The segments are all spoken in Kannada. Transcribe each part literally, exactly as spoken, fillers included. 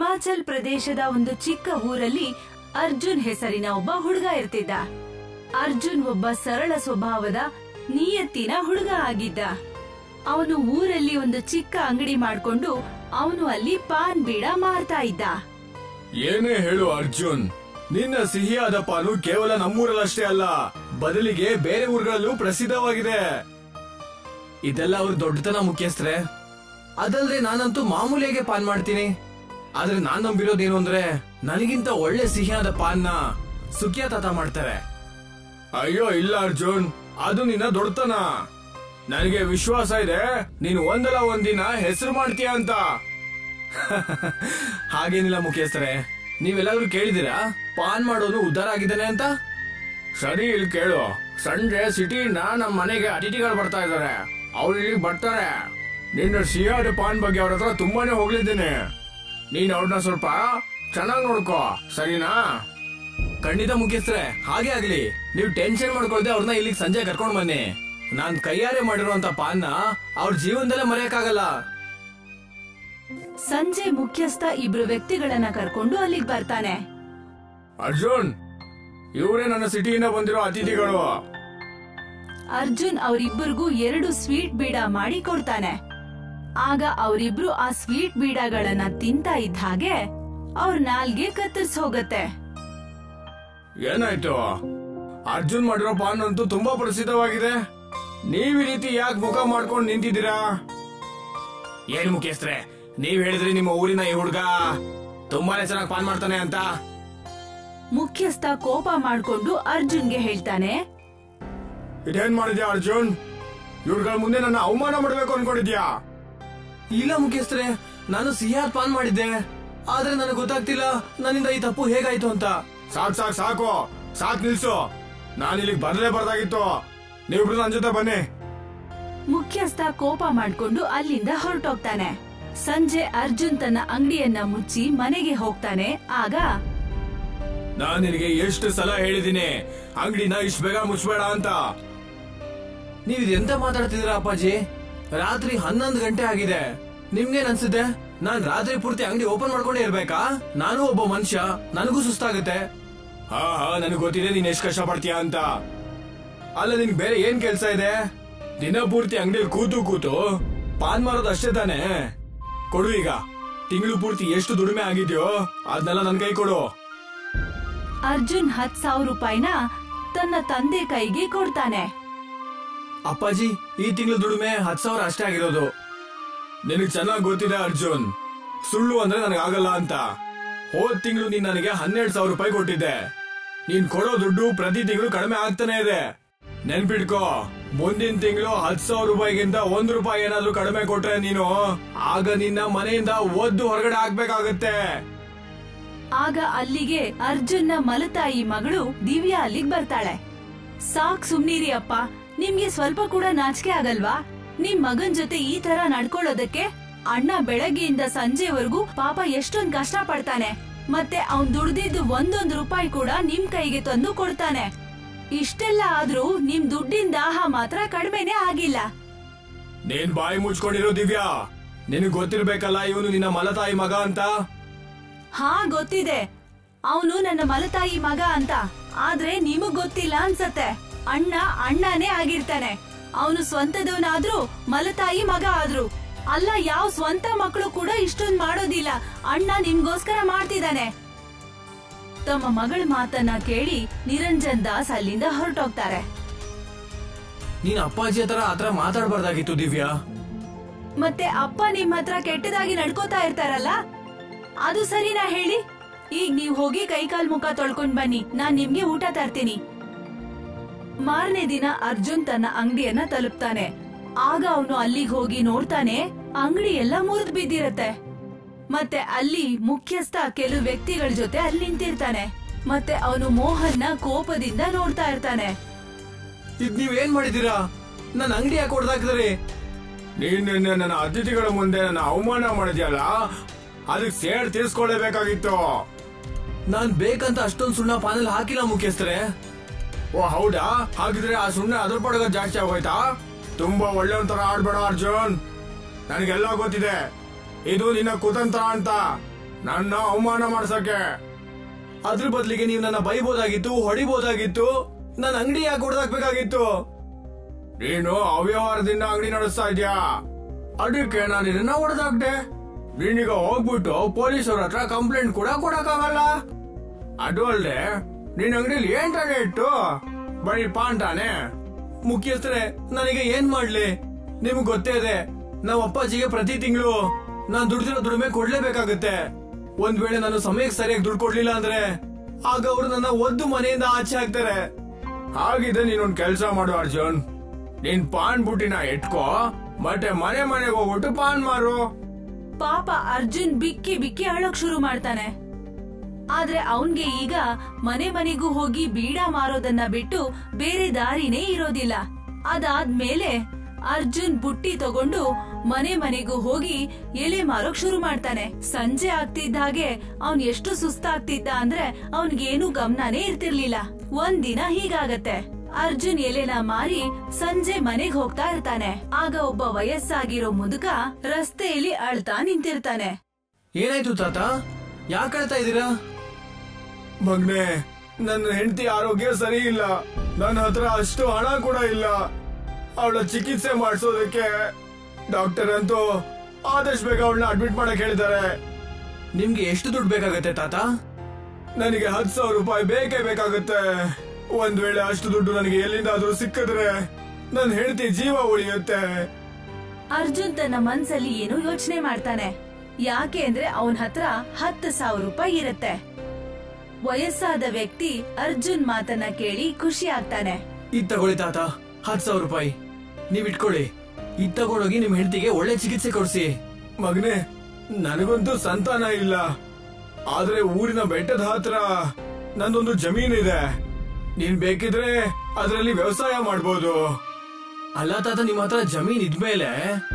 ಹಿಮಾಚಲ್ ಪ್ರದೇಶದ ಒಂದು ಚಿಕ್ಕ ಊರಲ್ಲಿ ಅರ್ಜುನ್ ಹೆಸರಿನ ಒಬ್ಬ ಹುಡುಗ ಇರ್ತಿದ್ದ. ಅರ್ಜುನ್ ಒಬ್ಬ ಸರಳ ಸ್ವಭಾವದ ನಿಯತ್ತಿನ ಹುಡುಗ ಆಗಿದ್ದ. ಅವನು ಊರಲ್ಲಿ ಒಂದು ಚಿಕ್ಕ ಅಂಗಡಿ ಮಾಡ್ಕೊಂಡು ಅವನು ಅಲ್ಲಿ ಪಾನ್ ಬೀಡ ಮಾರ್ತಾ ಇದ್ದ. ಏನೇ ಹೇಳು ಅರ್ಜುನ್, ನಿನ್ನ ಸಿಹಿಯಾದ ಪಾನು ಕೇವಲ ನಮ್ಮೂರಲ್ಲಷ್ಟೇ ಅಲ್ಲ, ಬದಲಿಗೆ ಬೇರೆ ಊರುಗಳಲ್ಲೂ ಪ್ರಸಿದ್ಧವಾಗಿದೆ. ಇದೆಲ್ಲ ಅವ್ರ ದೊಡ್ಡತನ ಮುಖ್ಯಸ್ಥರೇ. ಅದಲ್ದೆ ನಾನಂತೂ ಮಾಮೂಲಿಯಾಗೆ ಪಾನ್ ಮಾಡ್ತೀನಿ. ಆದ್ರೆ ನಾನ್ ನಂಬಿರೋದೇನು ಅಂದ್ರೆ ನನಗಿಂತ ಒಳ್ಳೆ ಸಿಹಿಯಾದ ಪಾನ್ನ ಸುಖಿಯ ತಾತ ಮಾಡ್ತಾರೆ. ಅಯ್ಯೋ ಇಲ್ಲ ಅರ್ಜುನ್, ಅದು ನಿನ್ನ ದೊಡ್ಡತನ. ನನಗೆ ವಿಶ್ವಾಸ ಇದೆ ನೀನು ಒಂದಲ್ಲ ಒಂದಿನ ಹೆಸರು ಮಾಡ್ತೀಯ ಅಂತ. ಹಾಗೇನಿಲ್ಲ ಮುಖ್ಯಸ್ಥರೇ, ನೀವೆಲ್ಲಾದ್ರೂ ಕೇಳಿದಿರಾ ಪಾನ್ ಮಾಡೋನು ಉದ್ಧಾರ ಆಗಿದ್ದಾನೆ ಅಂತ? ಸರಿ, ಇಲ್ಲಿ ಕೇಳು. ಸಂಜೆ ಸಿಟಿಯಿಂದ ನಮ್ಮ ಮನೆಗೆ ಅತಿಥಿಗಳು ಬರ್ತಾ ಇದಾರೆ. ಅವ್ರು ಇಲ್ಲಿಗೆ ಬರ್ತಾರೆ. ನಿನ್ನ ಸಿಹಿಯಾದ ಪಾನ್ ಬಗ್ಗೆ ಅವ್ರ ಹತ್ರ ತುಂಬಾನೇ ಹೋಗ್ಲಿದ್ದೇನೆ. ನೀನ್ ಅವ್ರನ್ನ ಸ್ವಲ್ಪ ಚೆನ್ನಾಗಿ ನೋಡ್ಕೋ, ಸರಿನಾ? ಖಂಡಿತ ಮುಖ್ಯಸ್ಥರೇ, ಹಾಗೆ ಆಗ್ಲಿ. ನೀವು ಟೆನ್ಷನ್ ಮಾಡ್ಕೊಳ್ದೆ ಅವ್ರನ್ನ ಇಲ್ಲಿಗೆ ಸಂಜೆ ಕರ್ಕೊಂಡ್ ಬನ್ನಿ. ನಾನ್ ಕೈಯಾರೆ ಮಾಡಿರುವಂತ ಪಾನ್ನ ಅವ್ರ ಜೀವನದಲ್ಲೇ ಮರೆಯಕ್ಕಾಗಲ್ಲ. ಸಂಜೆ ಮುಖ್ಯಸ್ಥ ಇಬ್ರು ವ್ಯಕ್ತಿಗಳನ್ನ ಕರ್ಕೊಂಡು ಅಲ್ಲಿಗೆ ಬರ್ತಾನೆ. ಅರ್ಜುನ್, ಇವರೇ ನನ್ನ ಸಿಟಿಯಿಂದ ಬಂದಿರೋ ಅತಿಥಿಗಳು. ಅರ್ಜುನ್ ಅವರಿಬ್ಬರಿಗೂ ಎರಡು ಸ್ವೀಟ್ ಬೀಡ ಮಾಡಿ ಕೊಡ್ತಾನೆ. ಆಗ ಅವರಿಬ್ರು ಆ ಸ್ವೀಟ್ ಬೀಡಗಳನ್ನ ತಿಂತಾ ಇದ್ದ ಹಾಗೆ ಅವ್ರ ನಾಲ್ಗೆ ಕತ್ತರಿಸ್ ಹೋಗತ್ತೆ. ಏನಾಯ್ತು? ಅರ್ಜುನ್ ಮಾಡಿರೋ ಪಾನ್ ಅಂತೂ ತುಂಬಾ ಪ್ರಸಿದ್ಧವಾಗಿದೆ. ನೀವ್ ಈ ರೀತಿ ಯಾಕೆ ಮುಖ ಮಾಡ್ಕೊಂಡು ನಿಂತಿದ್ದೀರಾ? ಏನ್ ಮುಖ್ಯಸ್ಥರೇ, ನೀವ್ ಹೇಳಿದ್ರಿ ನಿಮ್ಮ ಊರಿನ ಈ ಹುಡ್ಗ ತುಂಬಾನೇ ಚೆನ್ನಾಗಿ ಪಾನ್ ಮಾಡ್ತಾನೆ ಅಂತ. ಮುಖ್ಯಸ್ಥ ಕೋಪ ಮಾಡ್ಕೊಂಡು ಅರ್ಜುನ್ಗೆ ಹೇಳ್ತಾನೆ, ಇದೇನ್ ಮಾಡಿದ್ಯಾ ಅರ್ಜುನ್? ಇವ್ರುಗಳ ಮುಂದೆ ನನ್ನ ಅವಮಾನ ಮಾಡ್ಬೇಕು ಅನ್ಕೊಂಡಿದ್ಯಾ? ಇಲ್ಲ ಮುಖ್ಯಸ್ಥರೇ, ನಾನು ಸಿಹಿಯಾದ ಪಾನ್ ಮಾಡಿದ್ದೆ. ಆದ್ರೆ ನನಗೆ ಗೊತ್ತಾಗ್ತಿಲ್ಲ ನನ್ನಿಂದ ಈ ತಪ್ಪು ಹೇಗಾಯ್ತು ಅಂತ. ಸಾಕ್ ಸಾಕ್ ಸಾಕು ಸಾಕ್ ನಿಲ್ಸು. ನಾನು ಇಲ್ಲಿಗೆ ಬರ್ಲೇ ಬರ್ದಾಗಿತ್ತು. ನೀವಿಬ್ರು ನನ್ನ ಜೊತೆ ಬನ್ನಿ. ಮುಖ್ಯಸ್ಥ ಕೋಪ ಮಾಡ್ಕೊಂಡು ಅಲ್ಲಿಂದ ಹೊರಟೋಗ್ತಾನೆ. ಸಂಜೆ ಅರ್ಜುನ್ ತನ್ನ ಅಂಗಡಿಯನ್ನ ಮುಚ್ಚಿ ಮನೆಗೆ ಹೋಗ್ತಾನೆ. ಆಗ ನಾನ್ ನಿನಗೆ ಎಷ್ಟು ಸಲ ಹೇಳಿದೀನಿ ಅಂಗಡಿನ ಇಷ್ಟು ಬೇಗ ಮುಚ್ಚಬೇಡ ಅಂತ. ನೀವ್ ಎಂತ ಮಾತಾಡ್ತಿದ್ದೀರಾ ಅಪ್ಪಾಜಿ? ರಾತ್ರಿ ಹನ್ನೊಂದು ಗಂಟೆ ಆಗಿದೆ. ನಿಮ್ಗೇನ್ ಅನ್ಸುತ್ತೆ ನಾನ್ ರಾತ್ರಿ ಪೂರ್ತಿ ಅಂಗಡಿ ಓಪನ್ ಮಾಡ್ಕೊಂಡೇ ಇರ್ಬೇಕಾ? ನಾನು ಒಬ್ಬ ಮನುಷ್ಯ, ನನಗೂ ಸುಸ್ತಾಗುತ್ತೆ. ಹಾ ಹಾ ನನಗ್ ಗೊತ್ತಿದೆ ನೀನ್ ಎಷ್ಟ್ ಕಷ್ಟ ಪಡ್ತೀಯ ಅಂತ. ಅಲ್ಲ, ನಿನ್ಗೆ ಬೇರೆ ಏನ್ ಕೆಲ್ಸ ಇದೆ? ದಿನ ಪೂರ್ತಿ ಅಂಗಡಿಯಲ್ಲಿ ಕೂತು ಕೂತು ಪಾನ್ ಮಾರೋದು ಅಷ್ಟೇ ತಾನೆ? ಕೊಡು, ಈಗ ತಿಂಗಳು ಪೂರ್ತಿ ಎಷ್ಟು ದುಡಿಮೆ ಆಗಿದ್ಯೋ ಅದನ್ನೆಲ್ಲ ನನ್ ಕೈ ಕೊಡು. ಅರ್ಜುನ್ ಹತ್ ಸಾವಿರ ರೂಪಾಯಿನ ತನ್ನ ತಂದೆ ಕೈಗೆ ಕೊಡ್ತಾನೆ. ಅಪ್ಪಾಜಿ, ಈ ತಿಂಗಳು ದುಡಿಮೆ ಹತ್ ಸಾವಿರ ಅಷ್ಟೇ ಆಗಿರೋದು. ನಿನಗ್ ಚೆನ್ನಾಗ್ ಗೊತ್ತಿದೆ ಅರ್ಜುನ್, ಸುಳ್ಳು ಅಂದ್ರೆ ನನಗಾಗಲ್ಲ ಅಂತ. ಹೋದ್ ತಿಂಗಳು ನೀನ್ ನನಗೆ ಹನ್ನೆರಡು ಸಾವಿರ ರೂಪಾಯಿ ಕೊಟ್ಟಿದ್ದೆ. ನೀನ್ ಕೊಡೋ ದುಡ್ಡು ಪ್ರತಿ ತಿಂಗಳು ಕಡಿಮೆ ಆಗ್ತಾನೆ ಇದೆ. ನೆನ್ಪಿಟ್ಕೋ, ಮುಂದಿನ ತಿಂಗಳು ಹತ್ ಸಾವಿರ ರೂಪಾಯಿಗಿಂತ ಒಂದ್ ರೂಪಾಯಿ ಏನಾದ್ರೂ ಕಡಿಮೆ ಕೊಟ್ರೆ ನೀನು ಆಗ ನಿನ್ನ ಮನೆಯಿಂದ ಒದ್ದು ಹೊರಗಡೆ ಹಾಕ್ಬೇಕಾಗತ್ತೆ. ಆಗ ಅಲ್ಲಿಗೆ ಅರ್ಜುನ್ನ ಮಲತಾಯಿ ಮಗಳು ದಿವ್ಯಾ ಅಲ್ಲಿಗೆ ಬರ್ತಾಳೆ. ಸಾಕ್ ಸುಮ್ನಿರಿ ಅಪ್ಪ, ನಿಮ್ಗೆ ಸ್ವಲ್ಪ ಕೂಡ ನಾಚಿಕೆ ಆಗಲ್ವಾ? ನಿಮ್ ಮಗನ್ ಜೊತೆ ಈ ತರ ನಡ್ಕೊಳ್ಳೋದಕ್ಕೆ? ಅಣ್ಣ ಬೆಳಗ್ಗೆಯಿಂದ ಸಂಜೆವರೆಗೂ ಪಾಪ ಎಷ್ಟೊಂದ್ ಕಷ್ಟ ಪಡ್ತಾನೆ. ಮತ್ತೆ ಅವ್ನ್ ದುಡ್ದಿದ್ದು ಒಂದೊಂದು ರೂಪಾಯಿ ಕೂಡ ನಿಮ್ ಕೈಗೆ ತಂದು ಕೊಡ್ತಾನೆ. ಇಷ್ಟೆಲ್ಲ ಆದ್ರೂ ನಿಮ್ ದುಡ್ಡಿನ ದಾಹ ಮಾತ್ರ ಕಡಿಮೆನೆ ಆಗಿಲ್ಲ. ನೀನ್ ಬಾಯಿ ಮುಚ್ಕೊಂಡಿರೋ ದಿವ್ಯಾ, ನಿನಗ್ ಗೊತ್ತಿರ್ಬೇಕಲ್ಲ ಇವನು ನಿನ್ನ ಮಲತಾಯಿ ಮಗ ಅಂತ. ಹಾ ಗೊತ್ತಿದೆ, ಅವನು ನನ್ನ ಮಲತಾಯಿ ಮಗ ಅಂತ. ಆದ್ರೆ ನಿಮಗ್ ಗೊತ್ತಿಲ್ಲ ಅನ್ಸತ್ತೆ. ಅಣ್ಣ ಅಣ್ಣನೇ ಆಗಿರ್ತಾನೆ. ಅವನು ಸ್ವಂತದವನಾದ್ರೂ ಮಲತಾಯಿ ಮಗ ಆದ್ರು ಅಲ್ಲ. ಯಾವ ಸ್ವಂತ ಮಕ್ಕಳು ಕೂಡ ಇಷ್ಟೊಂದು ಮಾಡೋದಿಲ್ಲ. ಅಣ್ಣ ನಿಮ್ಗೋಸ್ಕರ ಮಾಡ್ತಿದ್ದಾನೆ. ತಮ್ಮ ಮಗಳ ಮಾತನ್ನ ಕೇಳಿ ನಿರಂಜನ್ ದಾಸ್ ಅಲ್ಲಿಂದ ಹೊರಟೋಗ್ತಾರೆ. ನೀನ್ ಅಪ್ಪಾಜಿ ಹತ್ರ ಆತರ ಮಾತಾಡ್ಬಾರ್ದಾಗಿತ್ತು ದಿವ್ಯಾ. ಮತ್ತೆ ಅಪ್ಪ ನಿಮ್ ಹತ್ರ ಕೆಟ್ಟದಾಗಿ ನಡ್ಕೋತಾ ಇರ್ತಾರಲ್ಲ, ಅದು ಸರಿನಾ ಹೇಳಿ? ಈಗ ನೀವ್ ಹೋಗಿ ಕೈಕಾಲ್ ಮುಖ ತೊಳ್ಕೊಂಡ್ ಬನ್ನಿ, ನಾನ್ ನಿಮ್ಗೆ ಊಟ ತರ್ತೀನಿ. ಮಾರನೇ ದಿನ ಅರ್ಜುನ್ ತನ್ನ ಅಂಗಡಿಯನ್ನ ತಲುಪ್ತಾನೆ. ಆಗ ಅವನು ಅಲ್ಲಿಗೆ ಹೋಗಿ ನೋಡ್ತಾನೆ, ಅಂಗಡಿ ಎಲ್ಲ ಮುರಿದು ಬಿದ್ದಿರತ್ತೆ. ಮತ್ತೆ ಅಲ್ಲಿ ಮುಖ್ಯಸ್ಥ ಕೆಲವು ವ್ಯಕ್ತಿಗಳ ಜೊತೆ ಅಲ್ಲಿ ನಿಂತಿರ್ತಾನೆ. ಮತ್ತೆ ಅವನು ಮೋಹನ್ನ ಕೋಪದಿಂದ ನೋಡ್ತಾ ಇರ್ತಾನೆ. ಇದ್ ನೀವೇನ್ ಮಾಡಿದೀರಾ? ನನ್ನ ಅಂಗಡಿ ಯಾಕೆ ಹೊಡೆದಾಕಿದ್ರಿ? ನೀನ್ ನನ್ನ ಅತಿಥಿಗಳ ಮುಂದೆ ನನ್ನ ಅವಮಾನ ಮಾಡಿದ್ಯಲ್ಲ, ಅದಕ್ಕೆ ಸೇಡ್ ತೀರ್ಸ್ಕೊಳ್ಳೇಬೇಕಾಗಿತ್ತು. ನಾನ್ ಬೇಕಂತ ಅಷ್ಟೊಂದು ಸುಣ್ಣ ಪಾನಲ್ಲಿ ಹಾಕಿಲ್ಲ ಮುಖ್ಯಸ್ಥರೇ. ಓ ಹೌದಾ? ಹಾಗಿದ್ರೆ ಆ ಸುಣ್ಣ ಅದ್ರ ಪಡಗ ಜಾಸ್ತಿ ಆಗೋಯ್ತಾ? ತುಂಬಾ ಒಳ್ಳೆಯೊಂತರ ಆಡ್ಬೇಡ ಅರ್ಜುನ್. ನನಗೆಲ್ಲ ಗೊತ್ತಿದೆ ಇದು ನಿನ್ನ ಕುತಂತ್ರ ಅಂತ. ನನ್ನ ಅವಮಾನ ಮಾಡ್ಸಕ್ಕೆ. ಅದ್ರ ಬದಲಿಗೆ ನೀವು ನನ್ನ ಬೈಬೋದಾಗಿತ್ತು, ಹೊಡಿಬೋದಾಗಿತ್ತು, ನನ್ನ ಅಂಗಡಿ ಯಾಕೆ ಹೊಡೆದಾಕ್ಬೇಕಾಗಿತ್ತು? ನೀನು ಅವ್ಯವಹಾರದಿಂದ ಅಂಗಡಿ ನಡೆಸ್ತಾ ಇದ್ಯಾ, ಅದಕ್ಕೆ ನಾನು ಇದನ್ನ ಹೊಡೆದಾಕ್ದೆ. ನೀನೀಗ ಹೋಗ್ಬಿಟ್ಟು ಪೊಲೀಸರ ಹತ್ರ ಕಂಪ್ಲೇಂಟ್ ಕೂಡ ಕೊಡಕ್ಕಾಗಲ್ಲ. ಅದು ಅಲ್ದೆ ನಿನ್ ಅಂಗಡಿಲಿ ಏನ್ ತಾನೇ ಇಟ್ಟು ಬರೀ ಪಾನ್ ತಾನೆ. ಮುಖ್ಯಸ್ಥರೇ, ನನಗೆ ಏನ್ ಮಾಡ್ಲಿ? ನಿಮ್ಗೆ ಗೊತ್ತೇ ಇದೆ, ನಮ್ಮ ಅಪ್ಪಾಜಿಗೆ ಪ್ರತಿ ತಿಂಗಳು ನಾನ್ ದುಡ್ದಿರೋ ದುಡಿಮೆ ಕೊಡ್ಲೇಬೇಕಾಗುತ್ತೆ. ಒಂದ್ ವೇಳೆ ನಾನು ಸಮಯಕ್ಕೆ ಸರಿಯಾಗಿ ದುಡ್ಡು ಕೊಡ್ಲಿಲ್ಲ ಅಂದ್ರೆ ಆಗ ಅವರು ನನ್ನ ಒದ್ದು ಮನೆಯಿಂದ ಆಚೆ ಹಾಕ್ತಾರೆ. ಹಾಗಿದೆ ನೀನೊಂದ್ ಕೆಲ್ಸ ಮಾಡು ಅರ್ಜುನ್, ನೀನ್ ಪಾನ್ ಬುಟ್ಟಿನ ಇಟ್ಕೋ, ಮತ್ತೆ ಮನೆ ಮನೆಗೆ ಹೋಗ್ಬಿಟ್ಟು ಪಾನ್ ಮಾರು. ಪಾಪ ಅರ್ಜುನ್ ಬಿಕ್ಕಿ ಬಿಕ್ಕಿ ಅಳೋಕ್ ಶುರು ಮಾಡ್ತಾನೆ. ಆದ್ರೆ ಅವನ್ಗೆ ಈಗ ಮನೆ ಮನೆಗೂ ಹೋಗಿ ಬೀಡ ಮಾರೋದನ್ನ ಬಿಟ್ಟು ಬೇರೆ ದಾರಿನೇ ಇರೋದಿಲ್ಲ. ಅದಾದ್ಮೇಲೆ ಅರ್ಜುನ್ ಬುಟ್ಟಿ ತಗೊಂಡು ಮನೆ ಮನೆಗೂ ಹೋಗಿ ಎಲೆ ಮಾರೋಕ್ ಶುರು ಮಾಡ್ತಾನೆ. ಸಂಜೆ ಆಗ್ತಿದ್ದ ಹಾಗೆ ಅವನ್ ಎಷ್ಟು ಸುಸ್ತಾಗ್ತಿದ್ದ ಅಂದ್ರೆ ಅವನ್ಗೇನು ಗಮನನೇ ಇರ್ತಿರ್ಲಿಲ್ಲ. ಒಂದಿನ ಹೀಗಾಗತ್ತೆ, ಅರ್ಜುನ್ ಎಲೆನ ಮಾರಿ ಸಂಜೆ ಮನೆಗ್ ಹೋಗ್ತಾ ಇರ್ತಾನೆ. ಆಗ ಒಬ್ಬ ವಯಸ್ಸಾಗಿರೋ ಮುದುಕ ರಸ್ತೆಯಲ್ಲಿ ಅಳ್ತಾ ನಿಂತಿರ್ತಾನೆ. ಏನಾಯ್ತು ತಾತ, ಯಾಕೆ ಅಳ್ತಾ ಇದೀರಾ? ಮಗ್ನೆ, ನನ್ನ ಹೆಂಡತಿ ಆರೋಗ್ಯ ಸರಿ ಇಲ್ಲ, ನನ್ನ ಹತ್ರ ಅಷ್ಟು ಹಣ ಕೂಡ ಇಲ್ಲ. ಅವಳ ಚಿಕಿತ್ಸೆ ಮಾಡಿಸೋದಕ್ಕೆ ಡಾಕ್ಟರ್ ಅಂತೂ ಆದಷ್ಟು ಬೇಗ ಅವಳನ್ನ ಅಡ್ಮಿಟ್ ಮಾಡಕ್ ಹೇಳಿದ್ದಾರೆ. ನಿಮ್ಗೆ ಎಷ್ಟು ದುಡ್ಡು ಬೇಕಾಗತ್ತೆ ತಾತ? ನನಗೆ ಹತ್ತು ಸಾವಿರ ರೂಪಾಯಿ ಬೇಕೇ ಬೇಕಾಗುತ್ತೆ. ಒಂದ್ ವೇಳೆ ಅಷ್ಟು ದುಡ್ಡು ನನಗೆ ಎಲ್ಲಿಂದಾದ್ರೂ ಸಿಕ್ಕಿದ್ರೆ ನನ್ನ ಹೆಂಡತಿ ಜೀವ ಉಳಿಯುತ್ತೆ. ಅರ್ಜುನ್ ತನ್ನ ಮನ್ಸಲ್ಲಿ ಏನೋ ಯೋಚನೆ ಮಾಡ್ತಾನೆ. ಯಾಕೆ ಅಂದ್ರೆ ಅವನ ಹತ್ರ ಹತ್ತು ಸಾವಿರ ರೂಪಾಯಿ ಇರುತ್ತೆ. ವಯಸ್ಸಾದ ವ್ಯಕ್ತಿ ಅರ್ಜುನ್ ಮಾತನ್ನ ಕೇಳಿ ಖುಷಿ ಆಗ್ತಾನೆ. ಇದ್ ತಗೊಳ್ಳಿ ತಾತ, ಹತ್ತು ಸಾವಿರ ರೂಪಾಯಿ ನೀವ್ ಇಟ್ಕೊಳ್ಳಿ. ಇದ್ ತಗೊಂಡೋಗಿ ನಿಮ್ ಹೆಂಡತಿಗೆ ಒಳ್ಳೆ ಚಿಕಿತ್ಸೆ ಕೊಡ್ಸಿ. ಮಗನೇ, ನನಗಂತೂ ಸಂತಾನ ಇಲ್ಲ, ಆದ್ರೆ ಊರಿನ ಬೆಟ್ಟದ ಹತ್ರ ನಂದೊಂದು ಜಮೀನ್ ಇದೆ. ನೀನ್ ಬೇಕಿದ್ರೆ ಅದರಲ್ಲಿ ವ್ಯವಸಾಯ ಮಾಡ್ಬೋದು. ಅಲ್ಲ ತಾತ, ನಿಮ್ ಹತ್ರ ಜಮೀನ್ ಇದ್ಮೇಲೆ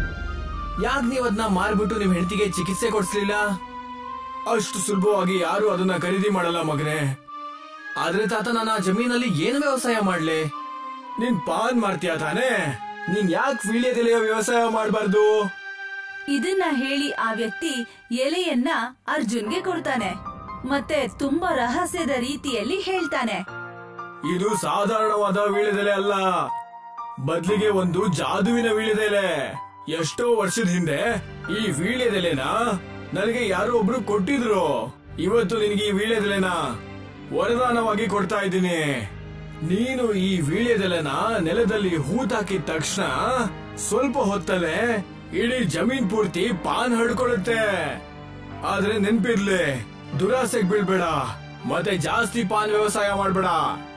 ಯಾಕೆ ನೀವ್ ಅದನ್ನ ಮಾರ್ಬಿಟ್ಟು ನಿಮ್ ಹೆಂಡತಿಗೆ ಚಿಕಿತ್ಸೆ ಕೊಡ್ಸ್ಲಿಲ್ಲ? ಅಷ್ಟು ಸುಲಭವಾಗಿ ಯಾರು ಅದನ್ನ ಖರೀದಿ ಮಾಡಲ್ಲ ಮಗನೇ. ಆದ್ರೆ ತಾತ, ನಾನು ಆ ಜಮೀನಲ್ಲಿ ಏನು ವ್ಯವಸಾಯ ಮಾಡ್ಲಿ? ನೀನ್ ಪಾನ್ ಮಾರ್ತೀಯ ತಾನೆ, ನೀನ್ ಯಾಕೆ ವೀಳ್ಯದೆಲೆಯ ವ್ಯವಸಾಯ ಮಾಡಬಾರ್ದು? ಇದನ್ನ ಹೇಳಿ ಆ ವ್ಯಕ್ತಿ ಎಲೆಯನ್ನ ಅರ್ಜುನ್ಗೆ ಕೊಡ್ತಾನೆ. ಮತ್ತೆ ತುಂಬಾ ರಹಸ್ಯದ ರೀತಿಯಲ್ಲಿ ಹೇಳ್ತಾನೆ, ಇದು ಸಾಧಾರಣವಾದ ವೀಳ್ಯದೆಲೆ ಅಲ್ಲ, ಬದ್ಲಿಗೆ ಒಂದು ಜಾದುವಿನ ವೀಳ್ಯದೆಲೆ. ಎಷ್ಟೋ ವರ್ಷದ ಹಿಂದೆ ಈ ವೀಳ್ಯದೆಲೆನ ನನಗೆ ಯಾರೋ ಒಬ್ರು ಕೊಟ್ಟಿದ್ರು. ಇವತ್ತು ನಿನಗೆ ಈ ವೀಳ್ಯದೆಲೆನ ವರದಾನವಾಗಿ ಕೊಡ್ತಾ ಇದ್ದೀನಿ. ನೀನು ಈ ವೀಳ್ಯದೆಲೆನ ನೆಲದಲ್ಲಿ ಹೂತಾಕಿದ ತಕ್ಷಣ ಸ್ವಲ್ಪ ಹೊತ್ತಲ್ಲೇ ಇಡೀ ಜಮೀನ್ ಪೂರ್ತಿ ಪಾನ್ ಹಡ್ಕೊಳ್ಳುತ್ತೆ. ಆದ್ರೆ ನೆನ್ಪಿರ್ಲಿ, ದುರಾಸೆಗ್ ಬೀಳ್ಬೇಡ, ಮತ್ತೆ ಜಾಸ್ತಿ ಪಾನ್ ವ್ಯವಸಾಯ ಮಾಡ್ಬೇಡ.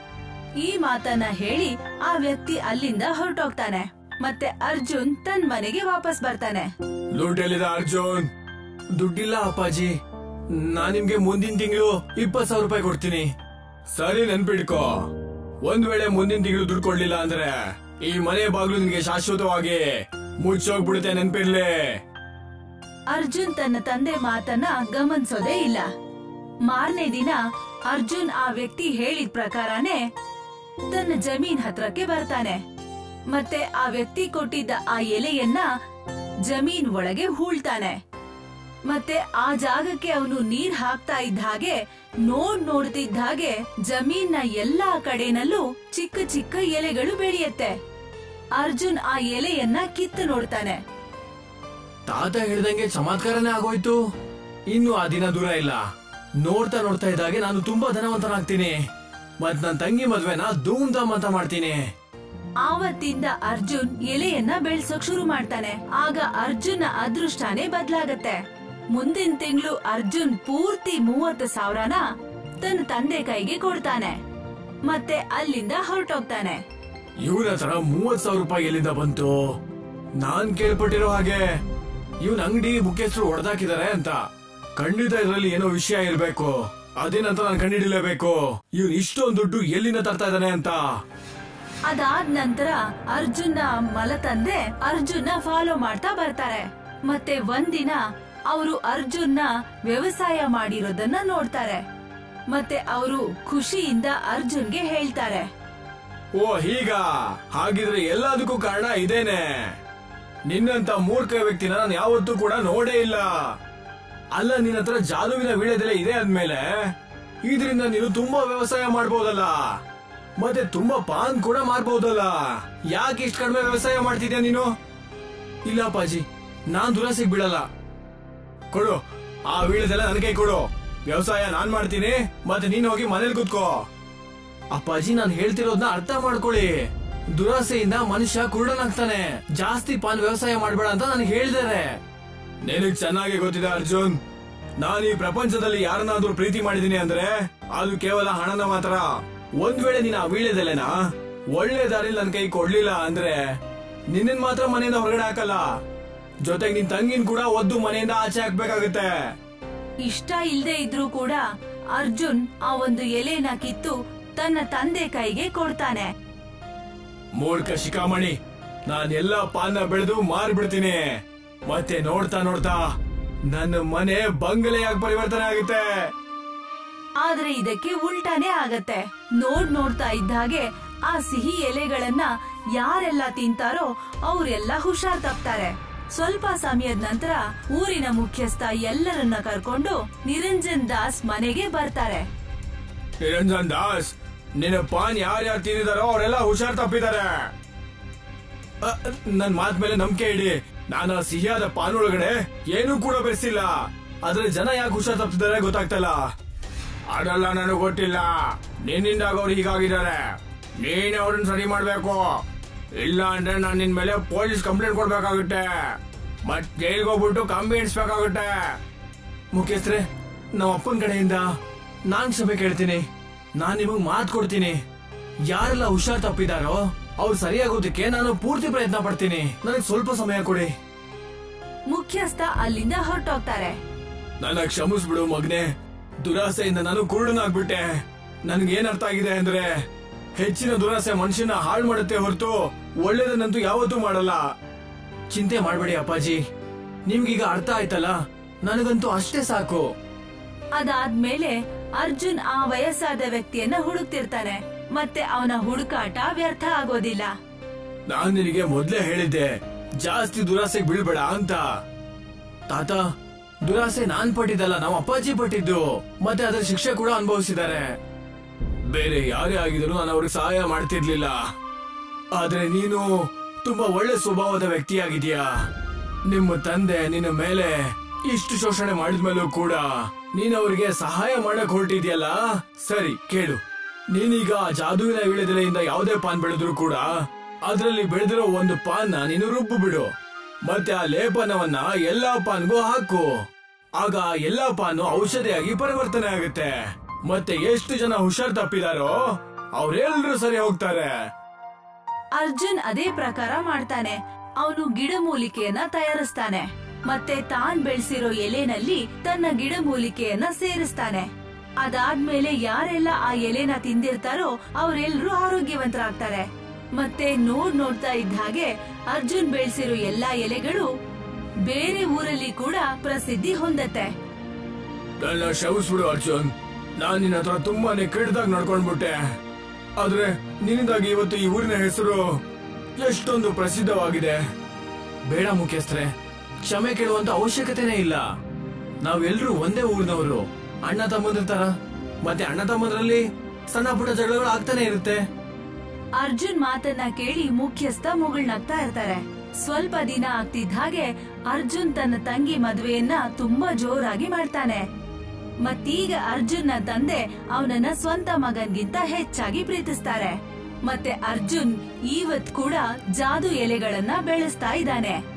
ಈ ಮಾತನ್ನ ಹೇಳಿ ಆ ವ್ಯಕ್ತಿ ಅಲ್ಲಿಂದ ಹೊರಟೋಗ್ತಾನೆ. ಮತ್ತೆ ಅರ್ಜುನ್ ತನ್ ಮನೆಗೆ ವಾಪಸ್ ಬರ್ತಾನೆ. ದುಡ್ಡೆಲ್ಲಿದ ಅರ್ಜುನ್? ದುಡ್ಡಿಲ್ಲ ಅಪ್ಪಾಜಿ, ನಾನ್ ನಿಮ್ಗೆ ಮುಂದಿನ ತಿಂಗಳು ಇಪ್ಪತ್ ಸಾವಿರ ರೂಪಾಯಿ ಕೊಡ್ತೀನಿ. ಸರಿ, ನೆನ್ಪಿಡ್ಕೋ, ಒಂದ್ ವೇಳೆ ಮುಂದಿನ ತಿಂಗಳು ದುಡ್ಡು ಕೊಡ್ಲಿಲ್ಲ ಅಂದ್ರೆ ಈ ಮನೆ ಬಾಗ್ಲು ನಿನ್ಗೆ ಶಾಶ್ವತವಾಗಿ ಮುಚ್ಚೋಗ್ಬಿಡುತ್ತೆ, ನೆನ್ಪಿರ್ಲಿ. ಅರ್ಜುನ್ ತನ್ನ ತಂದೆ ಮಾತನ್ನ ಗಮನಿಸೋದೇ ಇಲ್ಲ. ಮಾರನೇ ದಿನ ಅರ್ಜುನ್ ಆ ವ್ಯಕ್ತಿ ಹೇಳಿದ ಪ್ರಕಾರನೇ ತನ್ನ ಜಮೀನ್ ಹತ್ರಕ್ಕೆ ಬರ್ತಾನೆ. ಮತ್ತೆ ಆ ವ್ಯಕ್ತಿ ಕೊಟ್ಟಿದ್ದ ಆ ಎಲೆಯನ್ನ ಜಮೀನ್ ಒಳಗೆ ಹೂಳ್ತಾನೆ. ಮತ್ತೆ ಆ ಜಾಗಕ್ಕೆ ಅವನು ನೀರ್ ಹಾಕ್ತಾ ಇದ್ದ ಹಾಗೆ ನೋಡ್ ನೋಡ್ತಿದ್ದ ಹಾಗೆ ಜಮೀನ್ನ ಎಲ್ಲಾ ಕಡೆನಲ್ಲೂ ಚಿಕ್ಕ ಚಿಕ್ಕ ಎಲೆಗಳು ಬೆಳೆಯುತ್ತೆ. ಅರ್ಜುನ್ ಆ ಎಲೆಯನ್ನ ಕಿತ್ತು ನೋಡ್ತಾನೆ. ತಾತ ಹೇಳ್ದಂಗೆ ಚಮತ್ಕಾರನೇ ಆಗೋಯ್ತು. ಇನ್ನು ಆ ದಿನ ದೂರ ಇಲ್ಲ. ನೋಡ್ತಾ ನೋಡ್ತಾ ಇದ್ದಾಗೆ ನಾನು ತುಂಬಾ ಧನವಂತನಾಗ್ತೀನಿ. ಮತ್ ನನ್ ತಂಗಿ ಮದ್ವೆನ ಧೂಮ್ ಧಾಮ್ ಅಂತ ಮಾಡ್ತೀನಿ. ಆವತ್ತಿಂದ ಅರ್ಜುನ್ ಎಲೆಯನ್ನ ಬೆಳ್ಸೋಕ್ ಶುರು ಮಾಡ್ತಾನೆ. ಆಗ ಅರ್ಜುನ ಅದೃಷ್ಟನೇ ಬದ್ಲಾಗತ್ತೆ. ಮುಂದಿನ ತಿಂಗಳು ಅರ್ಜುನ್ ಪೂರ್ತಿ ಮೂವತ್ತು ಸಾವಿರನ ತನ್ನ ತಂದೆ ಕೈಗೆ ಕೊಡ್ತಾನೆ. ಮತ್ತೆ ಅಲ್ಲಿಂದ ಹೊರಟೋಗ್ತಾನೆ. ಇವನ ಹತ್ರ ಮೂವತ್ ಸಾವಿರ ರೂಪಾಯಿ ಎಲ್ಲಿಂದ ಬಂತು? ನಾನ್ ಕೇಳ್ಪಟ್ಟಿರೋ ಹಾಗೆ ಇವನ್ ಅಂಗಡಿ ಮುಖ್ಯಸ್ಥರು ಹೊಡೆದಾಕಿದ್ದಾರೆ ಅಂತ. ಖಂಡಿತ ಇದರಲ್ಲಿ ಏನೋ ವಿಷಯ ಇರ್ಬೇಕು. ಅದೇನಂತ ನಾನು ಕಂಡಿಡಿಲೇಬೇಕು. ಇವ್ನು ಇಷ್ಟೊಂದು ದುಡ್ಡು ಎಲ್ಲಿಂದ ತರ್ತಾ ಇದ್ದಾನೆ ಅಂತ. ಅದಾದ ನಂತರ ಅರ್ಜುನ ಮಲತಂದೆ ಅರ್ಜುನ ಫಾಲೋ ಮಾಡ್ತಾ ಬರ್ತಾರೆ. ಮತ್ತೆ ಒಂದಿನ ಅವರು ಅರ್ಜುನ್ನ ವ್ಯವಸಾಯ ಮಾಡಿರೋದನ್ನ ನೋಡ್ತಾರೆ. ಮತ್ತೆ ಅವರು ಖುಷಿಯಿಂದ ಅರ್ಜುನ್ಗೆ ಹೇಳ್ತಾರೆ, ಓ ಹೀಗ, ಹಾಗಿದ್ರೆ ಎಲ್ಲದಕ್ಕೂ ಕಾರಣ ಇದೇನೆ. ನಿನ್ನಂತ ಮೂರ್ಖ ವ್ಯಕ್ತಿನ ನಾನು ಯಾವತ್ತೂ ಕೂಡ ನೋಡೇ ಇಲ್ಲ. ಅಲ್ಲ, ನಿನ್ನ ಹತ್ರ ಜಾದುವಿನ ವೀಳ್ಯದೆಲೆ ಇದೆ ಅಂದ್ಮೇಲೆ ಇದರಿಂದ ನೀನು ತುಂಬಾ ವ್ಯವಸಾಯ ಮಾಡ್ಬೋದಲ್ಲ, ಮತ್ತೆ ತುಂಬಾ ಪಾನ್ ಕೂಡ ಮಾರ್ಬಹುದಲ್ಲ. ಯಾಕೆ ಇಷ್ಟು ಕಡಿಮೆ ವ್ಯವಸಾಯ ಮಾಡ್ತಿದ್ಯಾ ನೀನು? ಇಲ್ಲ ಅಪ್ಪಾಜಿ, ನಾನ್ ದುರಾಸೆಗೆ ಬೀಳಲ್ಲ. ಕೊಡು ಆ ವೀಳ್ಯದೆಲೆ ನನ್ ಕೈ ಕೊಡು. ವ್ಯವಸಾಯ ನಾನ್ ಮಾಡ್ತೀನಿ, ಮತ್ತೆ ನೀನ್ ಹೋಗಿ ಮನೇಲಿ ಕೂತ್ಕೋ. ಅಪ್ಪಾಜಿ, ನಾನ್ ಹೇಳ್ತಿರೋದನ್ನ ಅರ್ಥ ಮಾಡ್ಕೊಳ್ಳಿ. ದುರಾಸೆಯಿಂದ ಮನುಷ್ಯ ಕುರುಡನಾಗ್ತಾನೆ. ಜಾಸ್ತಿ ಪಾನ್ ವ್ಯವಸಾಯ ಮಾಡ್ಬೇಡ ಅಂತ ನನಗೆ ಹೇಳಿದಾರೆ. ನಿನಗ್ ಚೆನ್ನಾಗಿ ಗೊತ್ತಿದೆ ಅರ್ಜುನ್, ನಾನು ಈ ಪ್ರಪಂಚದಲ್ಲಿ ಯಾರನ್ನಾದ್ರೂ ಪ್ರೀತಿ ಮಾಡಿದೀನಿ ಅಂದ್ರೆ ಅದು ಕೇವಲ ಹಣನ ಮಾತ್ರ. ಒಂದ್ ವೇಳೆ ನೀನ್ ಆ ವೀಳ್ಯದೆಲೆನ ಒಳ್ಳೆ ದಾರಿಲಿ ನನ್ ಕೈ ಕೊಡ್ಲಿಲ್ಲ ಅಂದ್ರೆ ನಿನ್ನ ಮಾತ್ರ ಮನೆಯಿಂದ ಹೊರಗಡೆ ಹಾಕಲ್ಲ, ಜೊತೆಗೆ ನಿನ್ ತಂಗಿನ್ ಕೂಡ ಒದ್ದು ಮನೆಯಿಂದ ಆಚೆ ಹಾಕ್ಬೇಕಾಗತ್ತೆ. ಇಷ್ಟ ಇಲ್ದೇ ಇದ್ರೂ ಕೂಡ ಅರ್ಜುನ್ ಆ ಒಂದು ಎಲೆನ ಕಿತ್ತು ತನ್ನ ತಂದೆ ಕೈಗೆ ಕೊಡ್ತಾನೆ. ಮೂರ್ಖ ಶಿಖಾಮಣಿ, ನಾನ್ ಎಲ್ಲಾ ಪಾನ ಬೆಳೆದು ಮಾರ್ಬಿಡ್ತೀನಿ. ಮತ್ತೆ ನೋಡ್ತಾ ನೋಡ್ತಾ ನನ್ನ ಮನೆ ಬಂಗಲೆಯಾಗಿ ಪರಿವರ್ತನೆ ಆಗುತ್ತೆ. ಆದ್ರೆ ಇದಕ್ಕೆ ಉಲ್ಟಾನೇ ಆಗತ್ತೆ. ನೋಡ್ ನೋಡ್ತಾ ಇದ್ದ ಹಾಗೆ ಆ ಸಿಹಿ ಎಲೆಗಳನ್ನ ಯಾರೆಲ್ಲ ತಿಂತಾರೋ ಅವರೆಲ್ಲ ಹುಷಾರ್ ತಪ್ತಾರೆ. ಸ್ವಲ್ಪ ಸಮಯದ ನಂತರ ಊರಿನ ಮುಖ್ಯಸ್ಥ ಎಲ್ಲರನ್ನ ಕರ್ಕೊಂಡು ನಿರಂಜನ್ ದಾಸ್ ಮನೆಗೆ ಬರ್ತಾರೆ. ನಿರಂಜನ್ ದಾಸ್, ನಿನ್ನ ಪಾನ್ ಯಾರ್ಯಾರು ತಿಂದಿದಾರೋ ಅವರೆಲ್ಲ ಹುಷಾರ್ ತಪ್ಪಿದ್ದಾರೆ. ನನ್ ಮಾತ್ ಮೇಲೆ ನಂಬಿಕೆ ಇಡಿ. ನಾನು ಸಿಹಿಯಾದ ಪಾನ್ ಒಳಗಡೆ ಏನೂ ಕೂಡ ಬೆರೆಸಿಲ್ಲ. ಆದ್ರೆ ಜನ ಯಾಕೆ ಹುಷಾರ್ ತಪ್ಪಿದ್ದಾರೆ ಗೊತ್ತಾಗ್ತಲ್ಲ. ಅದೆಲ್ಲ ನನಗೆ ಗೊತ್ತಿಲ್ಲ. ನಿನ್ನಿಂದ ಅವ್ರು ಹೀಗಾಗಿದ್ದಾರೆ. ನೀನ್ ಅವ್ರನ್ನ ಸರಿ ಮಾಡ್ಬೇಕು. ಇಲ್ಲ ಅಂದ್ರೆ ನಾನು ನಿನ್ ಮೇಲೆ ಪೊಲೀಸ್ ಕಂಪ್ಲೇಂಟ್ ಕೊಡ್ಬೇಕಾಗುತ್ತೆ, ಮತ್ ಜೈಲ್ಗೆ ಹೋಗ್ಬಿಟ್ಟು ಕಂಬಿ ಇಡ್ಸ್ಬೇಕಾಗುತ್ತೆ. ಮುಖ್ಯಸ್ಥರೇ, ನಮ್ಮ ಅಪ್ಪನ ಕಡೆಯಿಂದ ನಾನ್ ಕ್ಷಮೆ ಕೇಳ್ತೀನಿ. ನಾನ್ ನಿಮಗ್ ಮಾತ್ ಕೊಡ್ತೀನಿ. ಯಾರೆಲ್ಲ ಹುಷಾರ್ ತಪ್ಪಿದಾರೋ ಅವ್ರು ಸರಿಯಾಗೋದಕ್ಕೆ ನಾನು ಪೂರ್ತಿ ಪ್ರಯತ್ನ ಪಡ್ತೀನಿ. ನನಗೆ ಸ್ವಲ್ಪ ಸಮಯ ಕೊಡಿ. ಮುಖ್ಯಸ್ಥ ಅಲ್ಲಿಂದ ಹೊರಟೋಗ್ತಾರೆ. ನನ್ನ ಕ್ಷಮಿಸ್ಬಿಡು ಮಗ್ನೆ. ದುರಾಸೆಯಿಂದ ನಾನು ಕುರುಡನಾಗ್ಬಿಟ್ಟೆ. ನನ್ಗೇನ್ ಅರ್ಥ ಆಗಿದೆ ಅಂದ್ರೆ ಹೆಚ್ಚಿನ ದುರಾಸೆ ಮನುಷ್ಯನ ಹಾಳು ಮಾಡುತ್ತೆ ಹೊರತು ಒಳ್ಳೇದನ್ನಂತೂ ಯಾವತ್ತೂ ಮಾಡಲ್ಲ. ಚಿಂತೆ ಮಾಡ್ಬೇಡಿ ಅಪ್ಪಾಜಿ, ನಿಮ್ಗೀಗ ಅರ್ಥ ಆಯ್ತಲ್ಲ, ನನಗಂತೂ ಅಷ್ಟೇ ಸಾಕು. ಅದಾದ್ಮೇಲೆ ಅರ್ಜುನ್ ಆ ವಯಸ್ಸಾದ ವ್ಯಕ್ತಿಯನ್ನ ಹುಡುಕ್ತಿರ್ತಾನೆ. ಮತ್ತೆ ಅವನ ಹುಡುಕಾಟ ವ್ಯರ್ಥ ಆಗೋದಿಲ್ಲ. ನಾನ್ ನಿನಗೆ ಮೊದ್ಲೇ ಹೇಳಿದ್ದೆ ಜಾಸ್ತಿ ದುರಾಸೆಗೆ ಬೀಳ್ಬೇಡ ಅಂತ. ತಾತ, ದುರಾಸೆ ನಾನ್ ಪಟ್ಟಿದ್ದಲ್ಲ, ನಮ್ಮ ಅಪ್ಪಾಜಿ ಪಟ್ಟಿದ್ದು. ಮತ್ತೆ ಅದರ ಶಿಕ್ಷೆ ಕೂಡ ಅನುಭವಿಸಿದ್ದಾರೆ. ಬೇರೆ ಯಾರೇ ಆಗಿದ್ರು ನಾನು ಅವ್ರಿಗೆ ಸಹಾಯ ಮಾಡ್ತಿರ್ಲಿಲ್ಲ. ಆದ್ರೆ ನೀನು ತುಂಬಾ ಒಳ್ಳೆ ಸ್ವಭಾವದ ವ್ಯಕ್ತಿಯಾಗಿದ್ಯಾ. ನಿಮ್ಮ ತಂದೆ ನಿನ್ನ ಮೇಲೆ ಇಷ್ಟು ಶೋಷಣೆ ಮಾಡಿದ್ಮೇಲೂ ಕೂಡ ನೀನ್ ಅವ್ರಿಗೆ ಸಹಾಯ ಮಾಡಕ್ ಹೊರಟಿದ್ಯಲ್ಲ. ಸರಿ ಕೇಳು, ನೀನೀಗ ಜಾದುವಿನ ವೀಳ್ಯದೆಲೆಯಿಂದ ಯಾವುದೇ ಪಾನ್ ಬೆಳೆದ್ರು ಕೂಡ ಅದರಲ್ಲಿ ಬೆಳೆದಿರೋ ಒಂದು ಪಾನ್ನ ನೀನು ರುಬ್ಬು ಬಿಡು. ಮತ್ತೆ ಆ ಲೇಪನವನ್ನ ಎಲ್ಲಾ ಪಾನ್ಗೂ ಹಾಕು. ಆಗ ಎಲ್ಲಾ ಪಾನು ಔಷಧಿಯಾಗಿ ಪರಿವರ್ತನೆ ಆಗುತ್ತೆ. ಮತ್ತೆ ಎಷ್ಟು ಜನ ಹುಷಾರ್ ತಪ್ಪಿದಾರೋ ಅವ್ರೆಲ್ರೂ ಸರಿ ಹೋಗ್ತಾರೆ. ಅರ್ಜುನ್ ಅದೇ ಪ್ರಕಾರ ಮಾಡ್ತಾನೆ. ಅವನು ಗಿಡಮೂಲಿಕೆಯನ್ನ ತಯಾರಿಸ್ತಾನೆ. ಮತ್ತೆ ತಾನ್ ಬೆಳೆಸಿರೋ ಎಲೆನಲ್ಲಿ ತನ್ನ ಗಿಡಮೂಲಿಕೆಯನ್ನ ಸೇರಿಸ್ತಾನೆ. ಅದಾದ್ಮೇಲೆ ಯಾರೆಲ್ಲ ಆ ಎಲೆನ ತಿಂದಿರ್ತಾರೋ ಅವರೆಲ್ಲರೂ ಆರೋಗ್ಯವಂತರಾಗ್ತಾರೆ. ಮತ್ತೆ ನೋಡ್ ನೋಡ್ತಾ ಇದ್ದ ಹಾಗೆ ಅರ್ಜುನ್ ಬೆಳೆಸಿರೋ ಎಲ್ಲಾ ಎಲೆಗಳು ಬೇರೆ ಊರಲ್ಲಿ ಕೂಡ ಪ್ರಸಿದ್ಧಿ ಹೊಂದತ್ತೆ. ನನ್ನ ಕ್ಷಮಿಸ್ಬಿಡು ಅರ್ಜುನ್, ನಾನ್ ನಿನ್ನ ಹತ್ರ ತುಂಬಾನೇ ಕೆಟ್ಟದಾಗ ನಡ್ಕೊಂಡ್ಬಿಟ್ಟೆ. ಆದ್ರೆ ನಿನ್ನಿಂದಾಗಿ ಇವತ್ತು ಈ ಊರಿನ ಹೆಸರು ಎಷ್ಟೊಂದು ಪ್ರಸಿದ್ಧವಾಗಿದೆ. ಬೇಡ ಮುಖ್ಯಸ್ಥರೇ, ಕ್ಷಮೆ ಕೇಳುವಂತ ಅವಶ್ಯಕತೆನೇ ಇಲ್ಲ. ನಾವೆಲ್ಲರೂ ಒಂದೇ ಊರಿನವರು, ಅಣ್ಣ ತಮ್ಮಂದ್ರ ತರ. ಮತ್ತೆ ಅಣ್ಣ ತಮ್ಮಂದ್ರಲ್ಲಿ ಸಣ್ಣ ಪುಟ್ಟ ಜಗಳಗಳು ಆಗ್ತಾನೆ ಇರುತ್ತೆ. ಅರ್ಜುನ್ ಮಾತನ್ನ ಕೇಳಿ ಮುಖ್ಯಸ್ಥ ಮುಗುಳ್ನಗ್ತಾ ಇರ್ತಾರೆ. ಸ್ವಲ್ಪ ದಿನ ಆಗ್ತಿದ್ದ ಹಾಗೆ ಅರ್ಜುನ್ ತನ್ನ ತಂಗಿ ಮದುವೆಯನ್ನ ತುಂಬಾ ಜೋರಾಗಿ ಮಾಡ್ತಾನೆ. ಮತ್ತೀಗ ಅರ್ಜುನ್ನ ತಂದೆ ಅವನನ್ನ ಸ್ವಂತ ಮಗನ್ಗಿಂತ ಹೆಚ್ಚಾಗಿ ಪ್ರೀತಿಸ್ತಾರೆ. ಮತ್ತೆ ಅರ್ಜುನ್ ಇವತ್ ಕೂಡ ಜಾದು ಎಲೆಗಳನ್ನ ಬೆಳೆಸ್ತಾ ಇದ್ದಾನೆ.